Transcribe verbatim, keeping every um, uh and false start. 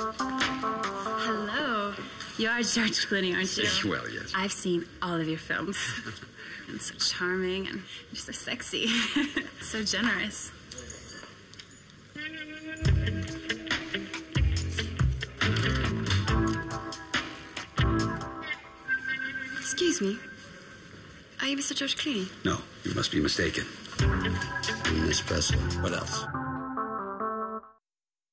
Hello. You are George Clooney, aren't you? Well, yes. I've seen all of your films. And so charming and you're so sexy. So generous. Excuse me. Are you Mister George Clooney? No, you must be mistaken. Nespresso. What else?